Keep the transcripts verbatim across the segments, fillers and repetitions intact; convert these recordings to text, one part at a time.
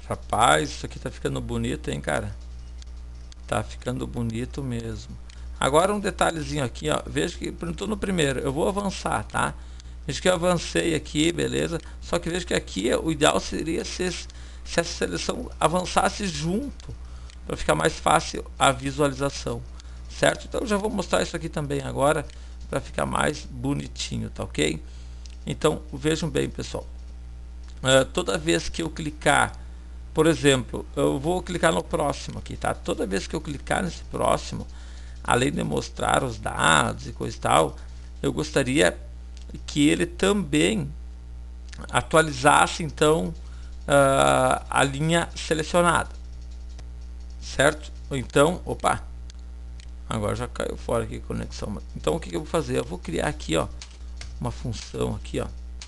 Rapaz, isso aqui tá ficando bonito, hein, cara? Tá ficando bonito mesmo. Agora um detalhezinho aqui, ó. Veja que estou no primeiro. Eu vou avançar, tá? Veja que eu avancei aqui, beleza? Só que veja que aqui o ideal seria se, se essa seleção avançasse junto, para ficar mais fácil a visualização, certo? Então eu já vou mostrar isso aqui também agora, para ficar mais bonitinho, tá ok? Então vejam bem, pessoal. Uh, toda vez que eu clicar, por exemplo, eu vou clicar no próximo aqui, tá? Toda vez que eu clicar nesse próximo, além de mostrar os dados e coisa e tal, eu gostaria que ele também atualizasse então uh, a linha selecionada, certo? Ou então, opa, agora já caiu fora aqui a conexão. Então o que, que eu vou fazer? Eu vou criar aqui, ó, uma função aqui, ó.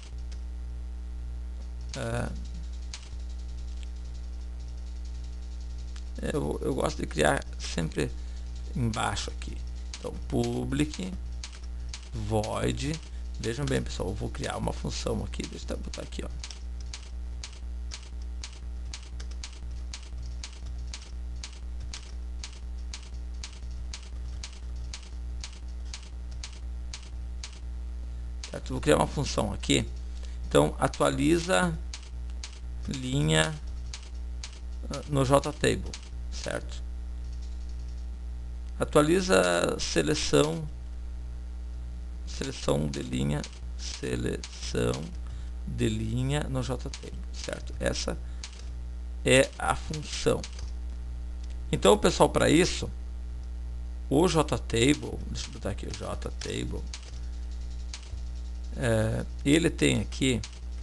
Uh, eu, eu gosto de criar sempre embaixo aqui. Então public void. Vejam bem, pessoal, eu vou criar uma função aqui. Deixa eu botar aqui, ó. Certo? Vou criar uma função aqui. Então atualiza linha no JTable, certo? Atualiza seleção seleção de linha seleção de linha no JTable, certo? Essa é a função. Então, pessoal, para isso o JTable, deixa eu botar aqui o JTable, é, ele tem aqui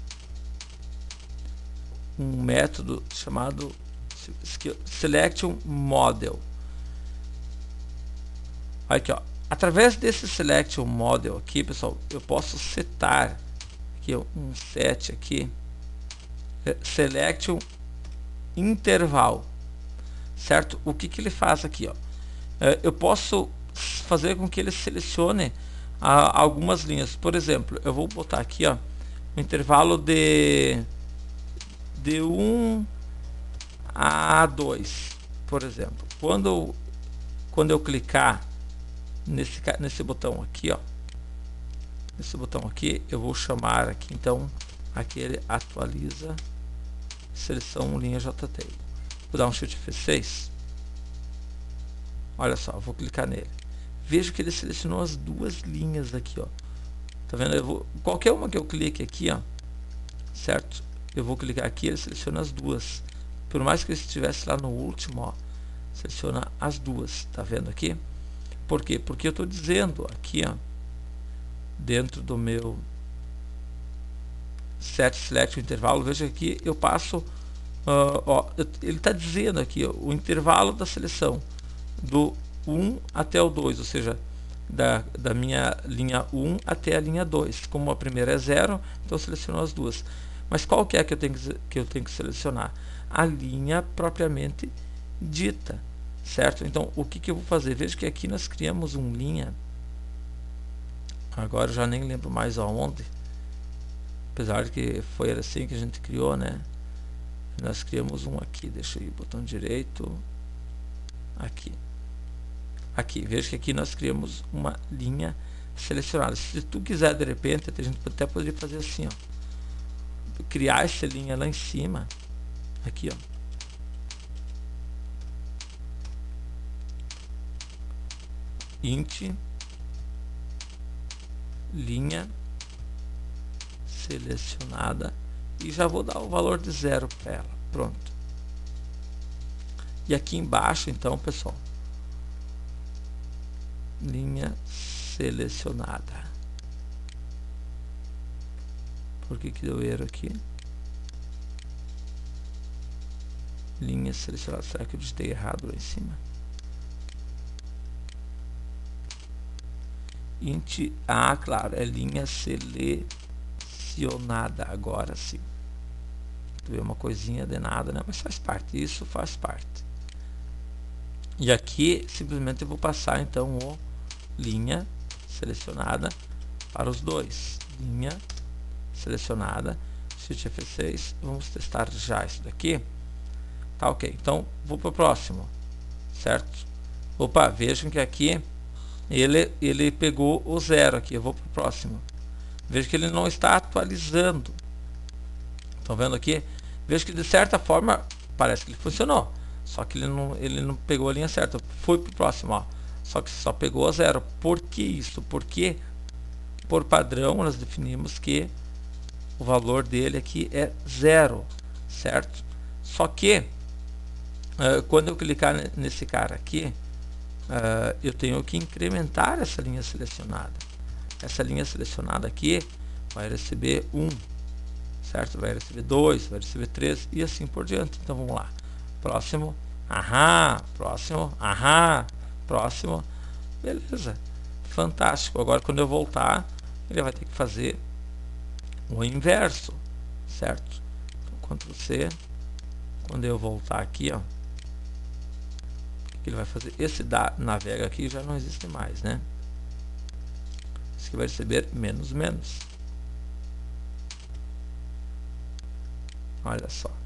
um método chamado selection model. Aqui, ó. Através desse selection model aqui, pessoal, eu posso setar aqui um set aqui, selection interval, certo? O que que ele faz aqui, ó? Eu posso fazer com que ele selecione ah, algumas linhas. Por exemplo, eu vou botar aqui, ó, um intervalo de de um a dois, por exemplo. Quando quando eu clicar nesse nesse botão aqui, ó, nesse botão aqui, eu vou chamar aqui então aquele atualiza seleção linha JTable. Vou dar um Shift F seis. Olha só, eu vou clicar nele. Vejo que ele selecionou as duas linhas aqui, ó. Tá vendo? Eu vou, qualquer uma que eu clique aqui, ó, certo? Eu vou clicar aqui, ele seleciona as duas. Por mais que eu estivesse lá no último, ó, seleciona as duas. Tá vendo aqui? Por quê? Porque eu estou dizendo aqui, ó, dentro do meu set select intervalo, veja aqui, eu passo, uh, ó, ele está dizendo aqui, ó, o intervalo da seleção do um até o dois, ou seja, da, da minha linha um até a linha dois. Como a primeira é zero, então seleciono as duas. Mas qual que é que eu tenho que, que eu tenho que selecionar? A linha propriamente dita, certo? Então, o que que eu vou fazer? Veja que aqui nós criamos um linha, agora eu já nem lembro mais aonde, apesar de que foi assim que a gente criou, né? Nós criamos um aqui, deixa eu ir, botão direito, aqui. Aqui, veja que aqui nós criamos uma linha selecionada. Se tu quiser, de repente, a gente até poderia fazer assim, ó, criar essa linha lá em cima, aqui, ó, int linha selecionada, e já vou dar o valor de zero para ela. Pronto. E aqui embaixo, então, pessoal, linha selecionada. Por que que deu erro aqui? Linha selecionada. Será que eu digitei errado lá em cima? Int, ah, claro, é linha selecionada. Agora sim. Tu vê uma coisinha de nada, né? Mas faz parte, isso faz parte. E aqui simplesmente eu vou passar então o linha selecionada para os dois. Linha selecionada, Shift F seis. Vamos testar já isso daqui. Tá ok. Então, vou para o próximo. Certo? Opa, vejam que aqui ele, ele pegou o zero aqui. Eu vou para o próximo. Veja que ele não está atualizando. Estão vendo aqui? Veja que de certa forma parece que ele funcionou. Só que ele não, ele não pegou a linha certa. Foi para o próximo, ó. Só que só pegou a zero. Por que isso? Porque por padrão nós definimos que o valor dele aqui é zero, certo? Só que uh, quando eu clicar nesse cara aqui, uh, eu tenho que incrementar essa linha selecionada. Essa linha selecionada aqui vai receber um, certo? Vai receber dois, vai receber três e assim por diante. Então vamos lá. Próximo, aham, próximo, aham, próximo. Beleza, fantástico. Agora quando eu voltar, ele vai ter que fazer o inverso, certo? Então, Ctrl C, quando eu voltar aqui, ó, o que ele vai fazer? Esse da navega aqui já não existe mais, né? Esse aqui vai receber menos menos. Olha só.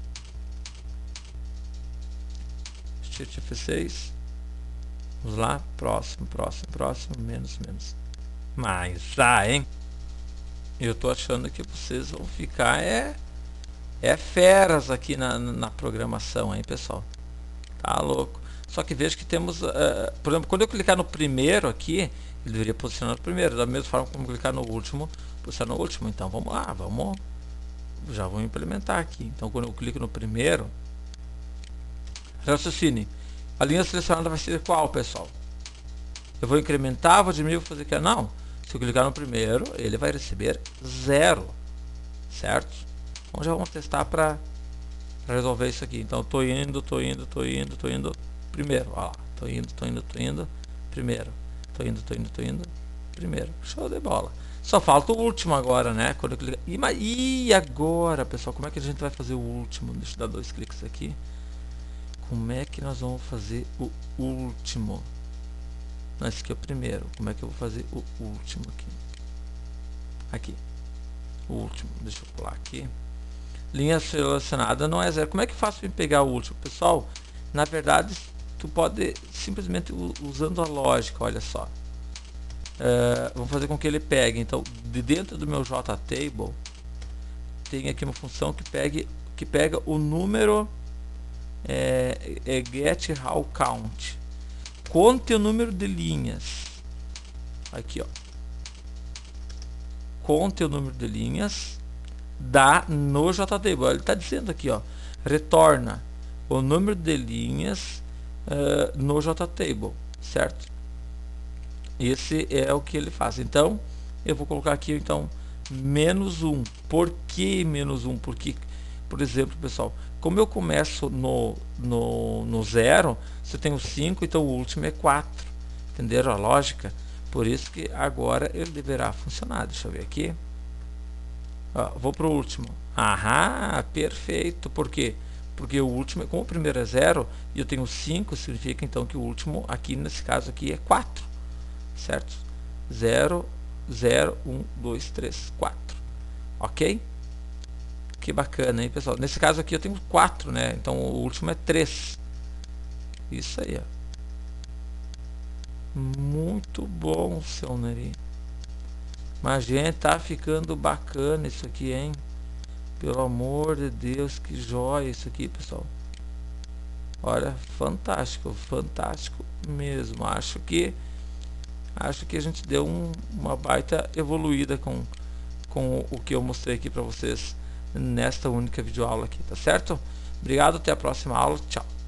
Shift F seis. Vamos lá, próximo, próximo, próximo, menos menos. Mas ah, hein? Eu tô achando que vocês vão ficar é, é feras aqui na, na programação, hein, pessoal? Tá louco. Só que veja que temos, uh, por exemplo, quando eu clicar no primeiro aqui, ele deveria posicionar no primeiro, da mesma forma como clicar no último, posicionar no último. Então vamos lá, vamos, já vou implementar aqui. Então quando eu clico no primeiro, raciocine, a linha selecionada vai ser qual, pessoal? Eu vou incrementar, vou diminuir, vou fazer o que? Não. Se eu clicar no primeiro, ele vai receber zero, certo? Então já vamos testar para resolver isso aqui. Então tô indo, tô indo, tô indo, tô indo, primeiro, ó, tô indo, tô indo, tô indo, primeiro, tô indo, tô indo, tô indo, primeiro. Show de bola. Só falta o último agora, né? Quando eu clicar. E agora, pessoal, como é que a gente vai fazer o último? Deixa eu dar dois cliques aqui. Como é que nós vamos fazer o último? Não, esse aqui é o primeiro. Como é que eu vou fazer o último aqui? Aqui. O último. Deixa eu pular aqui. Linha selecionada não é zero. Como é que eu faço para pegar o último? Pessoal, na verdade, tu pode simplesmente usando a lógica, olha só. Uh, vamos fazer com que ele pegue. Então, de dentro do meu JTable, tem aqui uma função que, pegue, que pega o número é, é get how count. Conte o número de linhas. Aqui, ó. Conte o número de linhas da no JTable. Ele está dizendo aqui, ó. Retorna o número de linhas uh, no JTable, certo? Esse é o que ele faz. Então, eu vou colocar aqui, então, menos um. Por que menos um? Porque, por exemplo, pessoal, como eu começo no, no, no zero, se eu tenho cinco, então o último é quatro. Entenderam a lógica? Por isso que agora ele deverá funcionar. Deixa eu ver aqui. Ó, vou para o último. Aham, perfeito. Por quê? Porque o último, como o primeiro é zero e eu tenho cinco, significa então que o último, aqui nesse caso aqui, é quatro. Certo? zero, zero, um, dois, três, quatro. Ok? Que bacana, hein, pessoal? Nesse caso aqui eu tenho quatro, né? Então o último é três. Isso aí, ó. Muito bom, seu Neri. Mas, gente, tá ficando bacana isso aqui, hein? Pelo amor de Deus, que joia isso aqui, pessoal. Olha, fantástico, fantástico mesmo. Acho que acho que a gente deu um, uma baita evoluída com, com o que eu mostrei aqui para vocês nesta única videoaula aqui, tá certo? Obrigado, até a próxima aula, tchau.